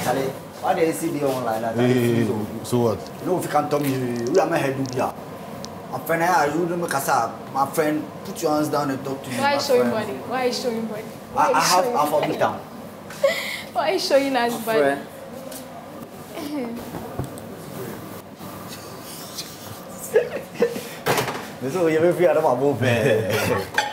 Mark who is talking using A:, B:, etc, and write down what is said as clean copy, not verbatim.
A: Charlie, why do you see the online?
B: So what?
A: No, if you can tell me, we are my head. My friend, I you make a my friend, put your hands down and talk to me.
C: Why showing body? Why showing body?
A: I have a bit down.
C: Why showing us body?
A: This is what you feel about moving.